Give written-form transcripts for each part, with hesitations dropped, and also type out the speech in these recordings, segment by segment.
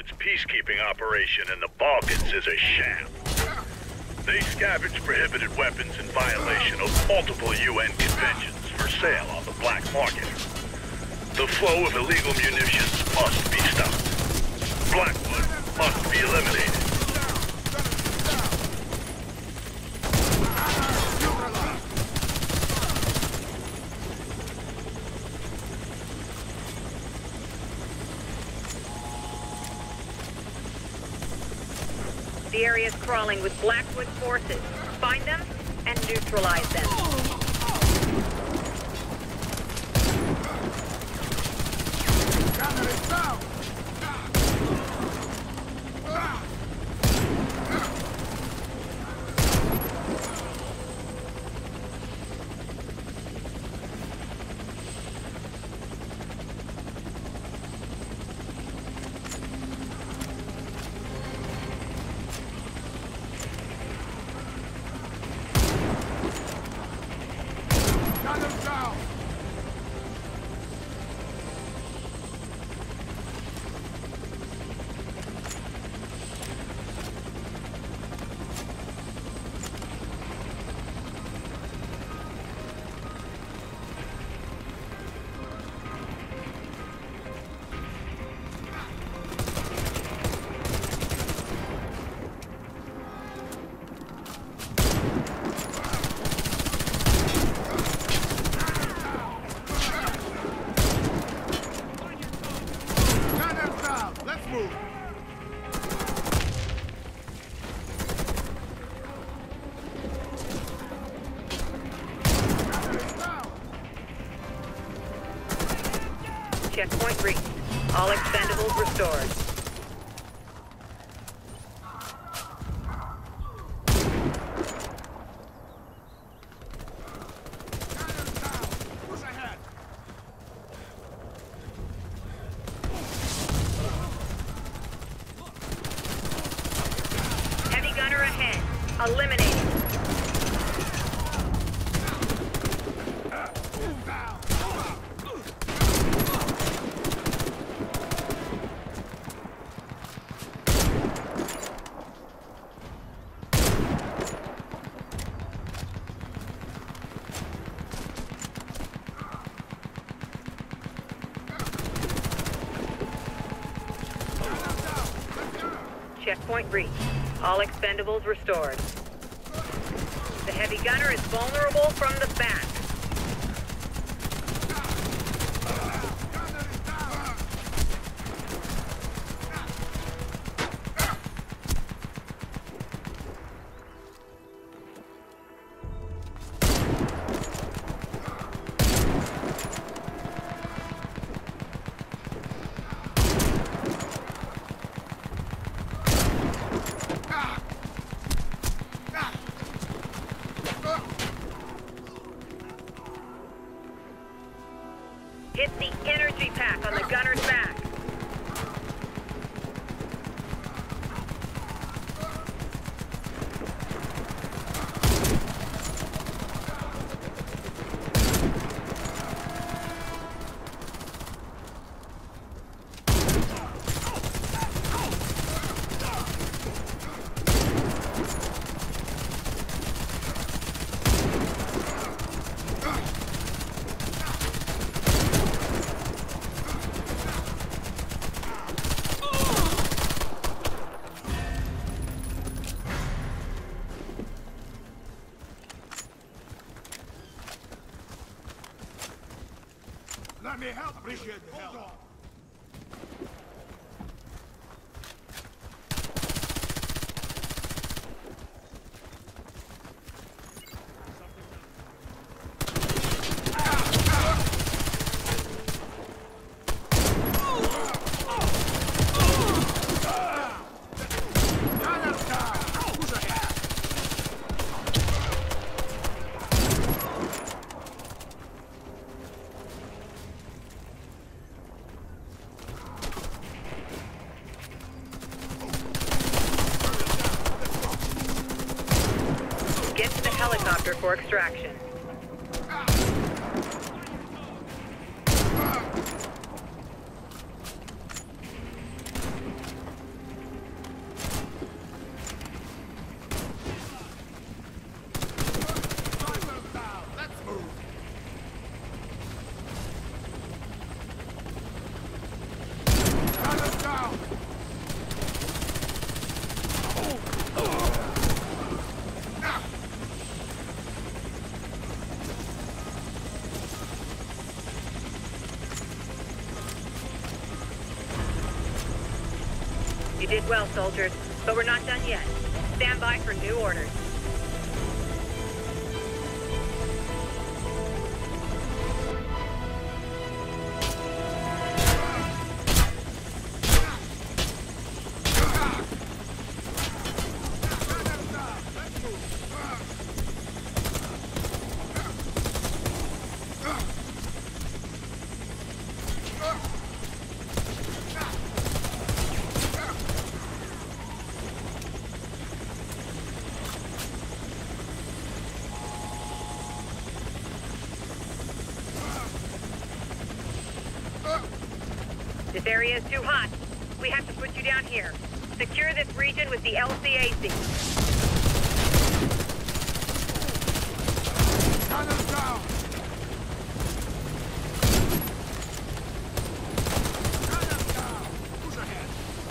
Liquid's peacekeeping operation in the Balkans is a sham. They scavenge prohibited weapons in violation of multiple UN conventions for sale on the black market. The flow of illegal munitions must be stopped. Blackwood must be eliminated. The area is crawling with Blackwood forces. Find them and neutralize them. Gunner is down! Checkpoint reached. All expendables restored. Heavy gunner ahead. Eliminated. Checkpoint reached. All expendables restored. The heavy gunner is vulnerable from the back. Hit the energy pack on the gunner's back. Let me help. Appreciate the help. Get to the helicopter for extraction. You did well, soldiers, but we're not done yet. Stand by for new orders. This area is too hot. We have to put you down here. Secure this region with the LCAC. Gunners down! Gunners down! Push ahead!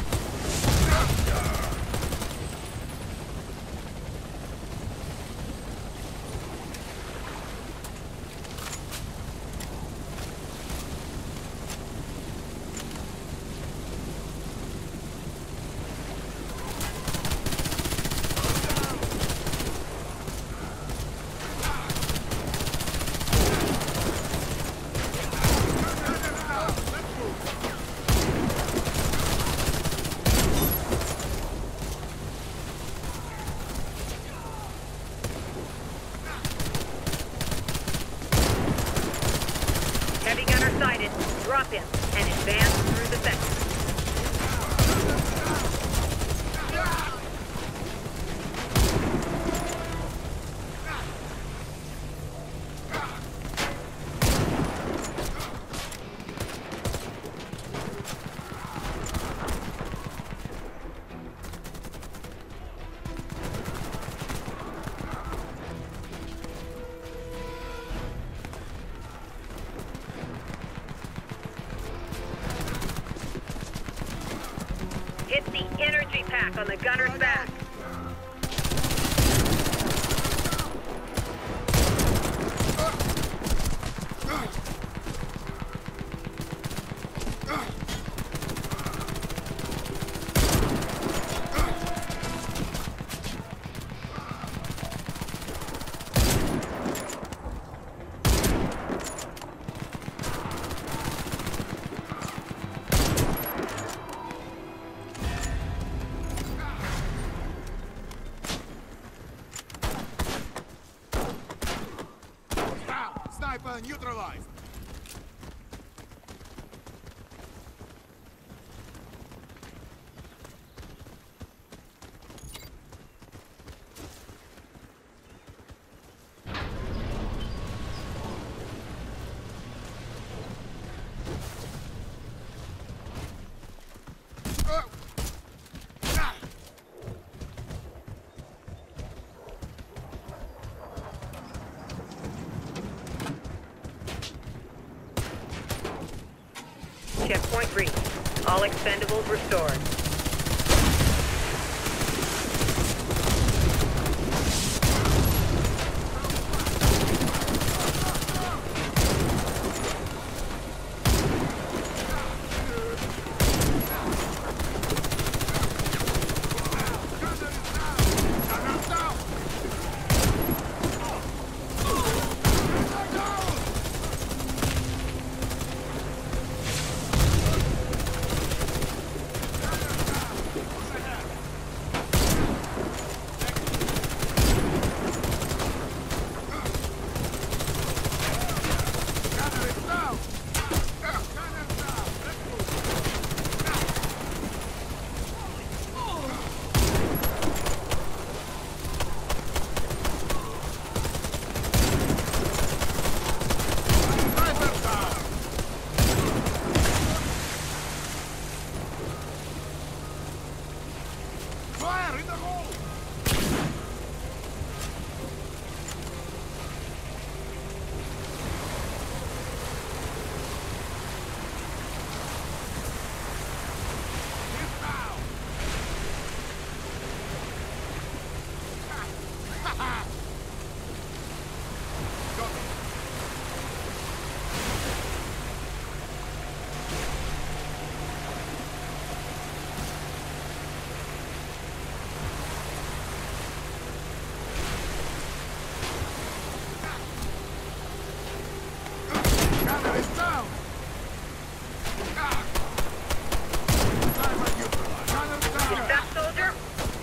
Heavy gunner sighted. Drop in and advance through the sector. Hit the energy pack on the gunner's back. Sniper neutralized! Checkpoint reached. All expendables restored. Fire in the hole! Get down! Got it.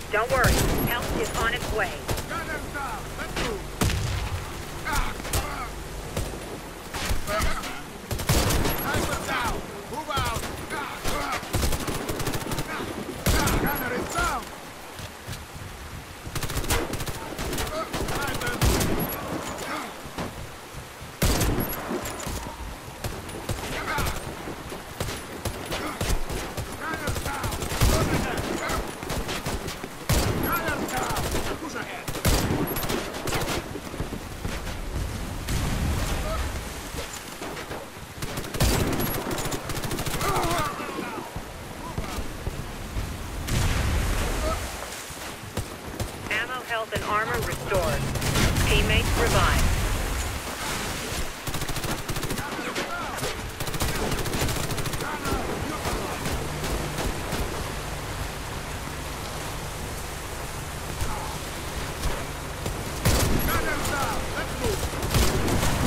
Don't worry, help is on its way. Gunners down! Let's move! Sniper down! Move out! Gunner is down! Sniper! Gunners down! Gunners down! Push ahead! Ammo, health, and armor restored. Teammates revived. Gunners down! Let's move!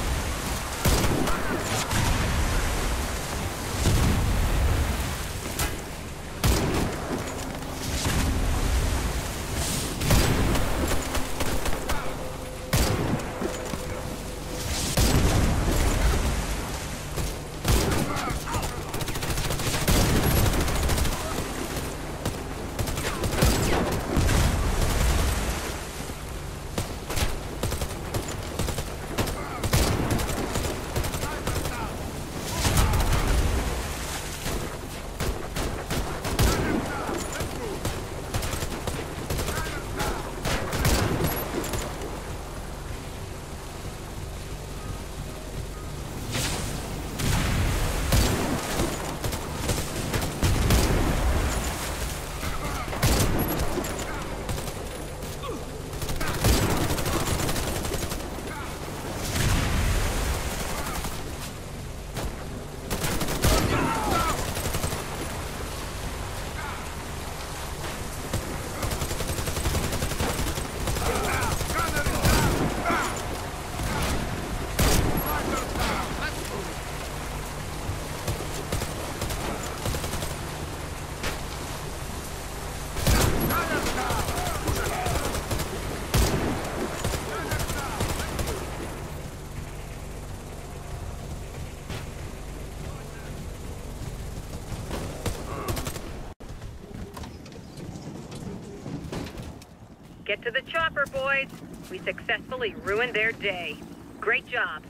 Get to the chopper, boys. We successfully ruined their day. Great job.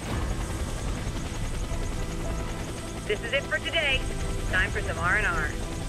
This is it for today. Time for some R&R.